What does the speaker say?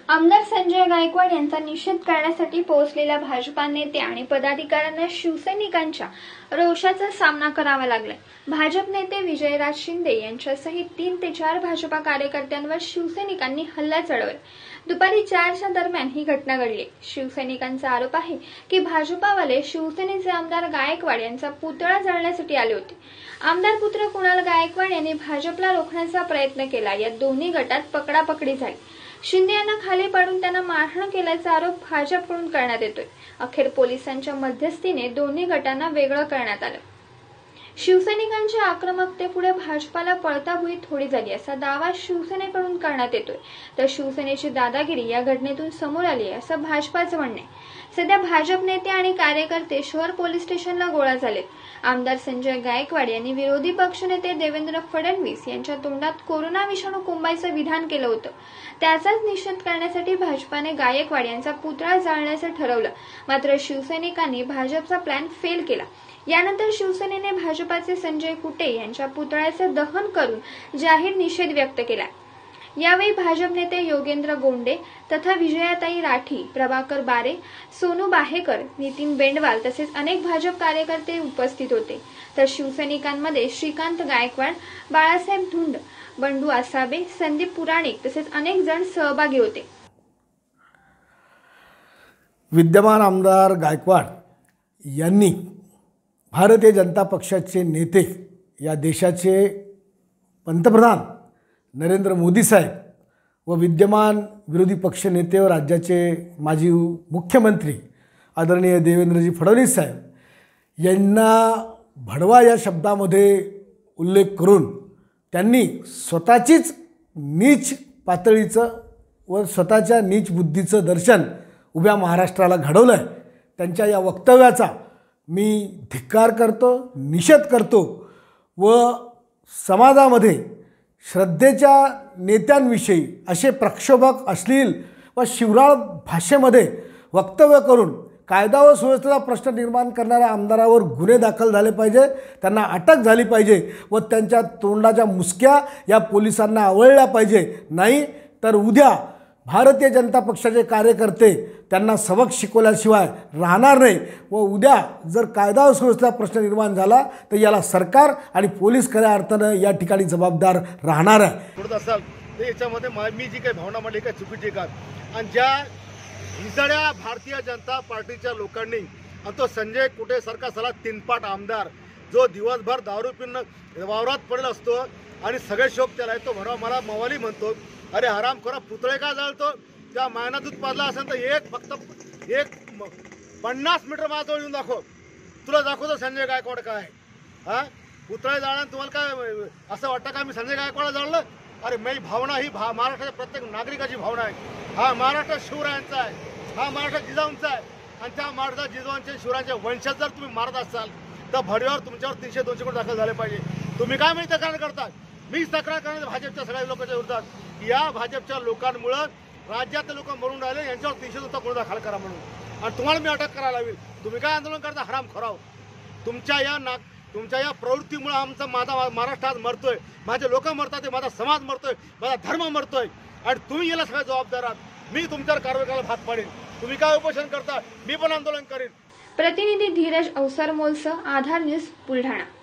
आमदार संजय गायकवाड यांचा निषेध करण्यासाठी पोहोचलेल्या भाजपा नेते आणि पदाधिकाऱ्यांना शिवसैनिकांच्या रोषाचा सामना करावा लागलाय। भाजप नेते विजयराज शिंदे यांच्यासहित 3 ते 4 भाजपा कार्यकर्त्यांवर शिवसैनिकांनी हल्ला चढवला। दुपारी 4च्या दरम्यान ही घटना घडली। शिवसैनिकांचा आरोप आहे की भाजपावाले शिवसेनेचे आमदार गायकवाड यांचा पुतळा जाळण्यासाठी आले होते। आमदार पुत्र कुणाल गायकवाड यांनी भाजपला रोखण्याचा प्रयत्न केला। या दोन्ही गटात पकडापकडी झाली। शिंदे यांना खाली पाडून त्यांना मारहाण केल्याचा आरोप भाजपकडून करण्यात येतोय। अखेर पोलिसांच्या मध्यस्थीने दोन्ही गटांना वेगळं करण्यात आलं। शिवसैनिकांच्या आक्रमकतेपुढे भाजपाला पळताभुई थोडी झाली असा दावा शिवसेनेकडून करण्यात येतोय। तर शिवसेनेची दादागिरी या घटनेतून समोर आली आहे असं भाजपाचं म्हणणं आहे। सध्या भाजप नेते आणि कार्यकर्ते शहर पोलीस स्टेशनला गोळा झालेत। आमदार संजय गायकवाड यांनी विरोधी पक्षनेते देवेंद्र फडणवीस यांच्या तोंडात कोरोना विषाणू कुंबायचं विधान केलं होतं। त्याचाच निषेध करण्यासाठी भाजपाने गायकवाड यांचा पुतळा जाळण्याचं ठरवलं। मात्र शिवसैनिकांनी भाजपचा प्लॅन फेल केला। यानंतर शिवसेनेने भाजपाचे संजय कुटे यांच्या पुतळ्याचे दहन करून जाहीर निषेध व्यक्त केला। यावेळी भाजप नेते योगेंद्र गोंडे तथा विजयाताई राठी, प्रभाकर बारे, सोनू बाहेकर, नितीन बेंडवाल तसेच अनेक भाजप कार्यकर्ते उपस्थित होते। तर शिवसैनिकांमध्ये श्रीकांत गायकवाड, बाळासाहेब धुंड, बंडू आसाबे, संदीप पुराणिक तसेच अनेक जण सहभागी होते। विद्यमान आमदार गायकवाड यांनी भारतीय जनता पक्षाचे नेते, या देशाचे पंतप्रधान नरेंद्र मोदी साहेब व विद्यमान विरोधी पक्ष नेते व राज्याचे माजी मुख्यमंत्री आदरणीय देवेंद्रजी फडणवीस साहेब यांना भडवा या शब्दामध्ये उल्लेख करून त्यांनी स्वतःचीच नीच पातळीचं व स्वतःच्या नीच बुद्धीचं दर्शन उभ्या महाराष्ट्राला घडवलं आहे। त्यांच्या या वक्तव्याचा मी धिक्कार करतो, निषेध करतो व समाजामध्ये श्रद्धेच्या नेत्यांविषयी असे प्रक्षोभक अश्लील व शिवराळ भाषेमध्ये वक्तव्य करून कायदा व सुव्यवस्थेचा प्रश्न निर्माण करणाऱ्या आमदारावर गुन्हे दाखल झाले पाहिजे, त्यांना अटक झाली पाहिजे व त्यांच्या तोंडाच्या मुसक्या या पोलिसांना आवळल्या पाहिजे। नाही तर उद्या भारतीय जनता पक्षाचे कार्यकर्ते त्यांना सबक शिकवल्याशिवाय राहणार नाही व उद्या जर कायदा व सुव्यवस्थेचा प्रश्न निर्माण झाला तर याला सरकार आणि पोलीस खऱ्या अर्थानं या ठिकाणी जबाबदार राहणार आहे। पुढे असाल तर याच्यामध्ये मी जी काही भावना मांडली काय चुकीची का, आणि ज्या हिंसड्या भारतीय जनता पार्टीच्या लोकांनी आणि तो संजय कुटे सारखा साला 3पाट आमदार जो दिवसभर दारू पिऊन वावरात पडला असतो आणि सगळे शोक त्याला तो म्हणा मला मवाली म्हणतो, अरे हराम करा पुतळे का जाळतो, त्या मायना दूध पाजला असेल तर फक्त 50 मीटर माझ्याजवळ येऊन दाखव, तुला दाखवतो संजय गायकवाड काय हा पुतळे जाळणं। तुम्हाला काय असं वाटतं का मी संजय गायकवाड जाळलं? अरे मी भावना ही महाराष्ट्राच्या प्रत्येक नागरिकाची भावना आहे। हा महाराष्ट्र शिवरायांचा आहे, हा महाराष्ट्र जिजाऊंचा आहे आणि त्या महाराष्ट्र जिजाऊंच्या शिवरायांच्या वंशज जर तुम्ही मारत असाल तर भडव्यावर तुमच्यावर 300-200 कोटी दाखल झाले पाहिजे। तुम्ही काय मी तक्रार करता? मी तक्रार करणार भाजपच्या सगळ्या लोकांच्या विरोधात। या भाजपच्या लोकांमुळे राज्यातले लोक मरून राहिले, यांच्यावर 300 कोटी दाखल करा म्हणून आणि तुम्हाला मी अटक करायला हवी। तुम्ही काय आंदोलन करता? हराम खोराव, तुमच्या या प्रवृत्तीमुळे माझा महाराष्ट्र आज मरतोय, माझे लोक मरतात, माझा समाज मरतोय, माझा धर्म मरतोय आणि तुम्ही याला सगळ्या जबाबदार आहात। मी तुमच्यावर कारवाई करायला भाग पाडेन। तुम्ही काय उपोषण करता? मी पण आंदोलन करेन। प्रतिनिधी धीरज अवसर मोलसह आधार न्यूज बुलढाणा।